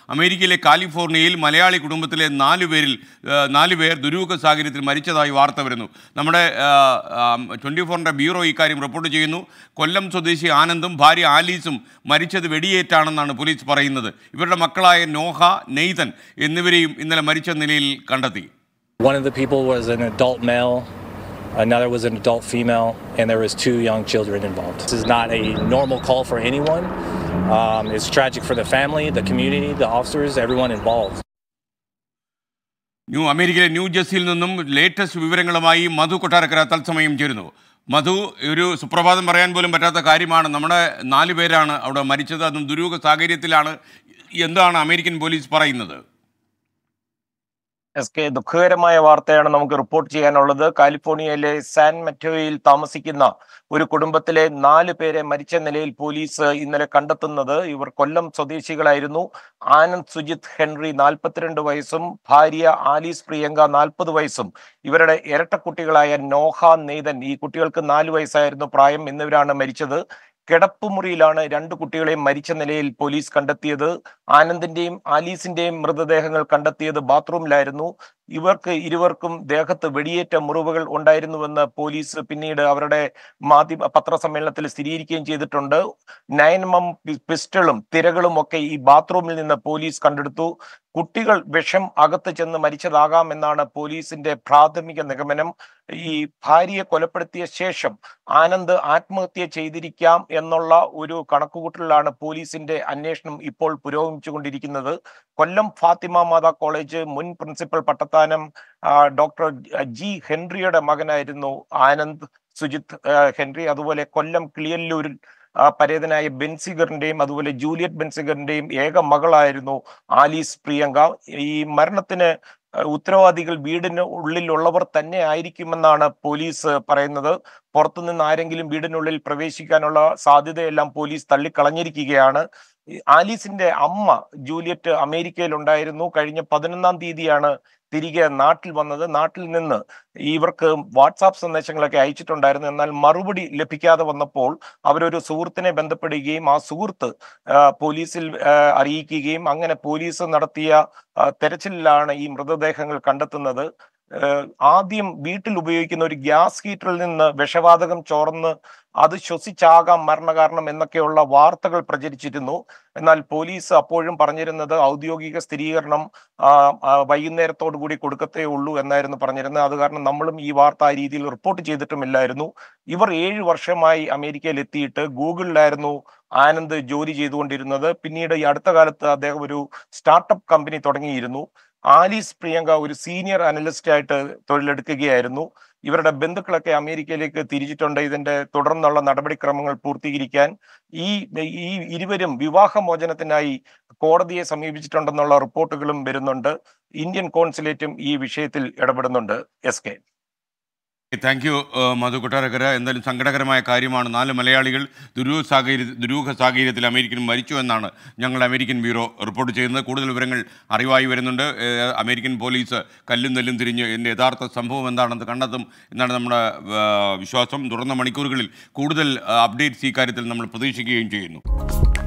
അമേരിക്കയിലെ കാലിഫോർണിയയിൽ മലയാളി കുടുംബത്തിലെ നാല് പേർ ദുരൂഹ സാഹചര്യത്തിൽ മരിച്ചതായി വാർത്ത വരുന്നു. നമ്മുടെ 24ന്റെ ബ്യൂറോ ഇക്കാര്യം റിപ്പോർട്ട് ചെയ്യുന്നു. കൊല്ലം സ്വദേശി ആനന്ദും ഭാര്യ ആലീസും മരിച്ചത് വെടിയേറ്റാണെന്നാണ് പോലീസ് പറയുന്നത്. ഇവരുടെ മക്കളായ നോഹ, നെയ്തൻ എന്നിവരെയും ഇന്നലെ മരിച്ച നിലയിൽ കണ്ടെത്തി. One of the people was an adult male, another was an adult female, and there was 2 young children involved. This is not a normal call for anyone. It's tragic for the family, the community, the officers, everyone involved. അമേരിക്കയിലെ ന്യൂജേഴ്സിയിൽ നിന്നും latest വിവരങ്ങളുമായി മധു കൊട്ടാരക്കര തത്സമയം ചേരുന്നു. മധു, ഒരു സുപ്രഭാതം പറയാൻ പോലും പറ്റാത്ത കാര്യമാണ്. നമ്മുടെ 4 പേരാണ് അവിടെ മരിച്ചത്, അതും ദുരൂഹ സാഹചര്യത്തിലാണ്. എന്താണ് അമേരിക്കൻ പോലീസ് പറയുന്നത്? ദുഃഖകരമായ വാർത്തയാണ് നമുക്ക് റിപ്പോർട്ട് ചെയ്യാനുള്ളത്. കാലിഫോർണിയയിലെ സാൻ മറ്റോയിൽ താമസിക്കുന്ന ഒരു കുടുംബത്തിലെ 4 പേരെ മരിച്ച നിലയിൽ പോലീസ് ഇന്നലെ കണ്ടെത്തുന്നത്. ഇവർ കൊല്ലം സ്വദേശികളായിരുന്നു. ആനന്ദ് സുജിത് ഹെൻറി 42 വയസ്സും ഭാര്യ ആലീസ് പ്രിയങ്ക 40 വയസ്സും ഇവരുടെ ഇരട്ടക്കുട്ടികളായ നോഹ, നെയ്തൻ, ഈ കുട്ടികൾക്ക് 4 വയസ്സായിരുന്നു പ്രായം, എന്നിവരാണ് മരിച്ചത്. കിടപ്പുമുറിയിലാണ് 2 കുട്ടികളെയും മരിച്ച നിലയിൽ പോലീസ് കണ്ടെത്തിയത്. ആനന്ദിന്റെയും ആലീസിന്റെയും മൃതദേഹങ്ങൾ കണ്ടെത്തിയത് ബാത്റൂമിലായിരുന്നു. ഇരുവർക്കും ദേഹത്ത് വെടിയേറ്റ മുറിവുകൾ ഉണ്ടായിരുന്നുവെന്ന് പോലീസ് പിന്നീട് അവരുടെ പത്രസമ്മേളനത്തിൽ സ്ഥിരീകരിക്കുകയും ചെയ്തിട്ടുണ്ട്. 9mm പിസ്റ്റളും തിരകളും ഒക്കെ ഈ ബാത്റൂമിൽ നിന്ന് പോലീസ് കണ്ടെടുത്തു. കുട്ടികൾ വിഷം അകത്ത് ചെന്ന് മരിച്ചതാകാം എന്നാണ് പോലീസിന്റെ പ്രാഥമിക നിഗമനം. ഈ ഭാര്യയെ കൊലപ്പെടുത്തിയ ശേഷം ആനന്ദ് ആത്മഹത്യ ചെയ്തിരിക്കാം എന്നുള്ള ഒരു കണക്കുകൂട്ടലിലാണ് പോലീസിന്റെ അന്വേഷണം ഇപ്പോൾ പുരോഗമിച്ചുകൊണ്ടിരിക്കുന്നത്. കൊല്ലം ഫാത്തിമ മാതാ കോളേജ് മുൻ പ്രിൻസിപ്പൽ പട്ടത്താനം ഡോക്ടർ ജി ഹെൻറിയുടെ മകനായിരുന്നു ആനന്ദ് സുജിത് ഹെൻറി. അതുപോലെ കൊല്ലം കിളിയല്ലൂരിൽ പരേതനായ ബെൻസിഗറിന്റെയും അതുപോലെ ജൂലിയറ്റ് ബെൻസിഗറിന്റെയും ഏക മകളായിരുന്നു ആലീസ് പ്രിയങ്ക. ഈ മരണത്തിന് ഉത്തരവാദികൾ വീടിന് ഉള്ളിലുള്ളവർ തന്നെ ആയിരിക്കുമെന്നാണ് പോലീസ് പറയുന്നത്. പുറത്തുനിന്ന് ആരെങ്കിലും വീടിനുള്ളിൽ പ്രവേശിക്കാനുള്ള സാധ്യതയെല്ലാം പോലീസ് തള്ളിക്കളഞ്ഞിരിക്കുകയാണ്. ആലീസിന്റെ അമ്മ ജൂലിയറ്റ് അമേരിക്കയിൽ ഉണ്ടായിരുന്നു. കഴിഞ്ഞ 11-ാം തീയതിയാണ് തിരികെ നാട്ടിൽ വന്നത്. നാട്ടിൽ നിന്ന് ഇവർക്ക് വാട്സാപ്പ് സന്ദേശങ്ങളൊക്കെ അയച്ചിട്ടുണ്ടായിരുന്നു. എന്നാൽ മറുപടി ലഭിക്കാതെ വന്നപ്പോൾ അവരൊരു സുഹൃത്തിനെ ബന്ധപ്പെടുകയും ആ സുഹൃത്ത് പോലീസിൽ അറിയിക്കുകയും അങ്ങനെ പോലീസ് നടത്തിയ തെരച്ചിലിലാണ് ഈ മൃതദേഹങ്ങൾ കണ്ടെത്തുന്നത്. ആദ്യം വീട്ടിൽ ഉപയോഗിക്കുന്ന ഒരു ഗ്യാസ് ഹീറ്ററിൽ നിന്ന് വിഷവാതകം ചോർന്ന് അത് ശ്വസിച്ചാകാം മരണകാരണം എന്നൊക്കെയുള്ള വാർത്തകൾ പ്രചരിച്ചിരുന്നു. എന്നാൽ പോലീസ് അപ്പോഴും പറഞ്ഞിരുന്നത് ഔദ്യോഗിക സ്ഥിരീകരണം വൈകുന്നേരത്തോടു കൂടി കൊടുക്കത്തേ ഉള്ളൂ എന്നായിരുന്നു പറഞ്ഞിരുന്നത്. അത് കാരണം നമ്മളും ഈ വാർത്ത ആ രീതിയിൽ റിപ്പോർട്ട് ചെയ്തിട്ടുമില്ലായിരുന്നു. ഇവർ 7 വർഷമായി അമേരിക്കയിൽ എത്തിയിട്ട് ഗൂഗിളിലായിരുന്നു ആനന്ദ് ജോലി ചെയ്തുകൊണ്ടിരുന്നത്. പിന്നീട് ഈ അടുത്ത കാലത്ത് അദ്ദേഹം ഒരു സ്റ്റാർട്ടപ്പ് കമ്പനി തുടങ്ങിയിരുന്നു. ആലീസ് പ്രിയങ്ക ഒരു സീനിയർ അനലിസ്റ്റ് ആയിട്ട് തൊഴിലെടുക്കുകയായിരുന്നു. ഇവരുടെ ബന്ധുക്കളൊക്കെ അമേരിക്കയിലേക്ക് തിരിച്ചിട്ടുണ്ട്. ഇതിന്റെ തുടർന്നുള്ള നടപടിക്രമങ്ങൾ പൂർത്തീകരിക്കാൻ ഈ ഇരുവരും വിവാഹമോചനത്തിനായി കോടതിയെ സമീപിച്ചിട്ടുണ്ടെന്നുള്ള റിപ്പോർട്ടുകളും വരുന്നുണ്ട്. ഇന്ത്യൻ കോൺസുലേറ്റും ഈ വിഷയത്തിൽ ഇടപെടുന്നുണ്ട്. SK. Thank you Madhu Kottarakkara. എന്തായാലും സങ്കടകരമായ കാര്യമാണ്. 4 മലയാളികൾ ദുരൂഹ സാഹചര്യത്തിൽ അമേരിക്കയിൽ മരിച്ചു എന്നാണ് ഞങ്ങളുടെ അമേരിക്കൻ ബ്യൂറോ റിപ്പോർട്ട് ചെയ്യുന്നത്. കൂടുതൽ വിവരങ്ങൾ അറിവായി വരുന്നുണ്ട്. അമേരിക്കൻ പോലീസ് കല്ലും നെല്ലും തിരിഞ്ഞ് ഇതിൻ്റെ യഥാർത്ഥ സംഭവം എന്താണെന്ന് കണ്ടെത്തും എന്നാണ് നമ്മുടെ വിശ്വാസം. തുടർന്ന മണിക്കൂറുകളിൽ കൂടുതൽ അപ്ഡേറ്റ്സ് ഈ കാര്യത്തിൽ നമ്മൾ പ്രതീക്ഷിക്കുകയും ചെയ്യുന്നു.